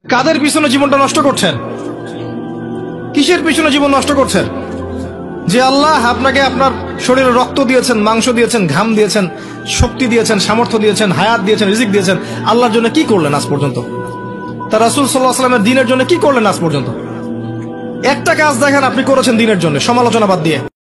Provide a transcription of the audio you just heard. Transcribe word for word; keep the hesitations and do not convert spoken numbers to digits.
কাদের পিছনে জীবনটা নষ্ট করছেন? কিসের পিছনে জীবন নষ্ট করছেন? যে আল্লাহ আপনাকে আপনার শরীরে রক্ত দিয়েছেন, মাংস দিয়েছেন, ঘাম দিয়েছেন, শক্তি দিয়েছেন, সামর্থ্য দিয়েছেন, হায়াত দিয়েছেন, রিজিক দিয়েছেন, আল্লাহর জন্য কি করলেন আজ পর্যন্ত? তার রাসূল সাল্লাল্লাহু আলাইহি ওয়াসাল্লামের দ্বীনের জন্য কি করলেন আজ পর্যন্ত? একটা কাজ দেখেন আপনি করেছেন দ্বীনের জন্য, সমালোচনা বাদ দিয়ে।